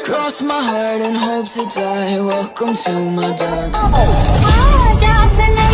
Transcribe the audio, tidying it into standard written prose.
Cross my heart and hope to die. Welcome to my dark side. I got to know